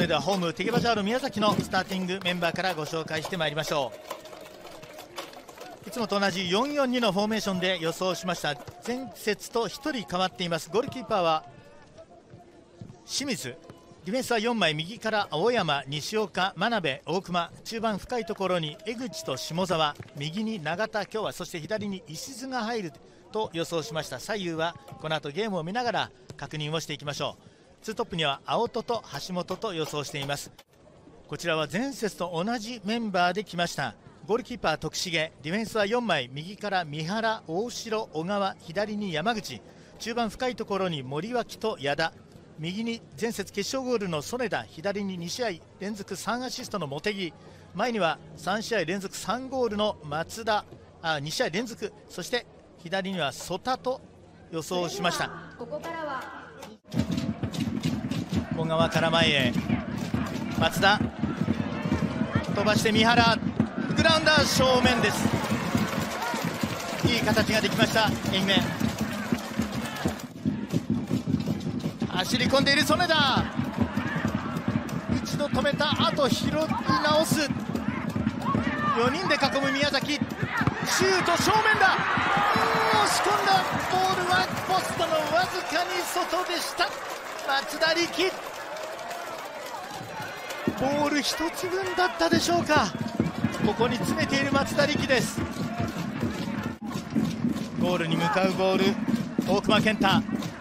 れではホームテゲバジャール宮崎のスターティングメンバーからご紹介してまいりましょう。いつもと同じ 4-4-2 のフォーメーションで予想しました。前節と1人変わっています。ゴールキーパーは清水、ディフェンスは4枚、右から青山、西岡、真鍋、大熊、中盤深いところに江口と下沢、右に永田、今日はそして左に石津が入ると予想しました。左右はこの後ゲームを見ながら確認をしていきましょう。2トップには青戸と橋本と予想しています。こちらは前節と同じメンバーで来ました。ゴールキーパー徳重、ディフェンスは4枚、右から三原、大城、小川、左に山口、中盤深いところに森脇と矢田、右に前節決勝ゴールの曽根田、左に2試合連続3アシストの茂木、前には3試合連続3ゴールの松田、2試合連続、そして左には曽田と予想しました。小川から前へ松田、飛ばして三原、グラウンダー正面です。いい形ができました愛媛。走り込んでいる曽根田、一度止めた後拾い直す、4人で囲む宮崎、シュート正面だ、押し込んだ、ボールはポストのわずかに外でした。松田力、ボール一つ分だったでしょうか。ここに詰めている松田力です。ゴールに向かうボール、大熊健太、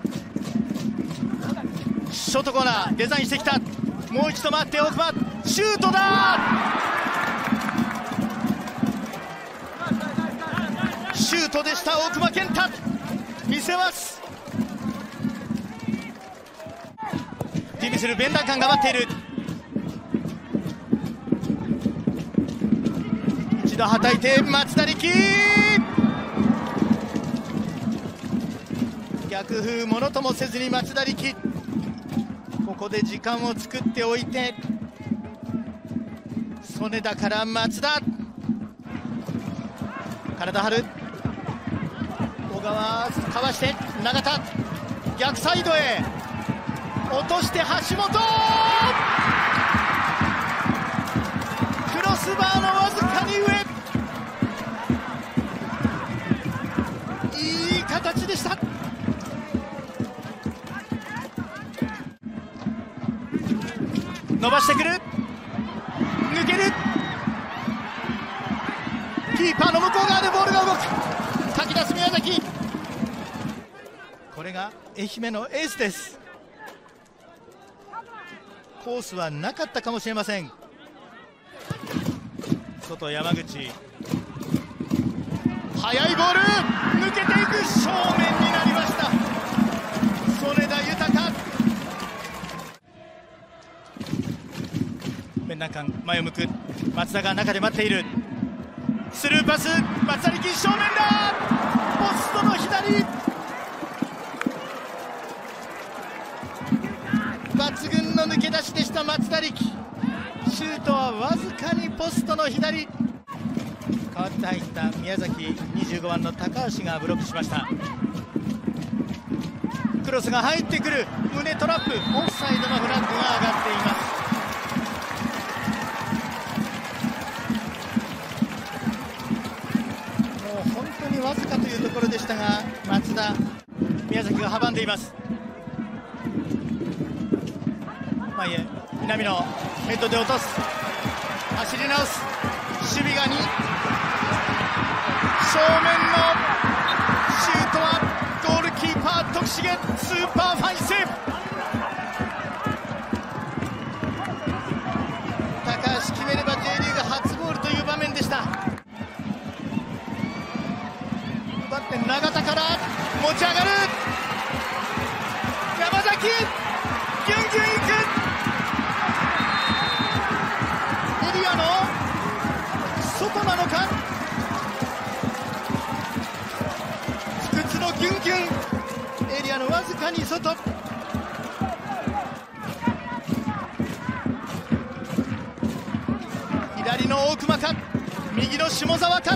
ショートコーナーデザインしてきた、もう一度回って大熊、シュートだ、シュートでした。大熊健太見せます。ティビスルベンダー感が待っている。一度はたいて松田力、逆風ものともせずに松田力、ここで時間を作っておいて曽根田から松田、体張る、小川かわして永田、逆サイドへ落として橋本、クロスバーのわずかに上、いい形でした。伸ばしてくる、抜ける、キーパーの向こう側でボールが動く、かき出す宮崎、これが愛媛のエースです。コースはなかったかもしれません。外山口、速いボール抜けていく、正面になりました。曽根田豊、面談間前を向く松田が中で待っている、スルーパス、松田力正面だ、ポストの左、抜群の抜け出しでした松田力、シュートはわずかにポストの左、代わって入った宮崎25番の高橋がブロックしました。クロスが入ってくる、胸トラップ、オフサイドのフラッグが上がっています。わずかというところでしたが松田、宮崎が阻んでいます。前へ南野、ヘッドで落とす、走り直す、守備が2、正面のシュートはゴールキーパー徳重、スーパーファインセーブ、高橋決めれば J リーグ初ゴールという場面でした。永田から持ち上がる、山崎ギュンギュンいく、エリアの外なのか、不屈のギュンギュン、エリアのわずかに外、左の大熊か右の下沢か、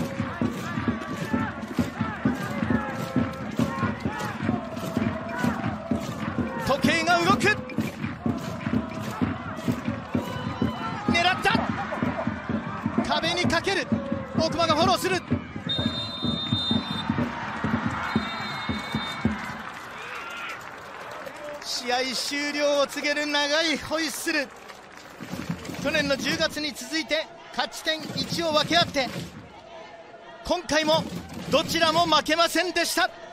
時計が動く、 にかける。大熊がフォローする。試合終了を告げる長いホイッスル。去年の10月に続いて勝ち点1を分け合って、今回もどちらも負けませんでした。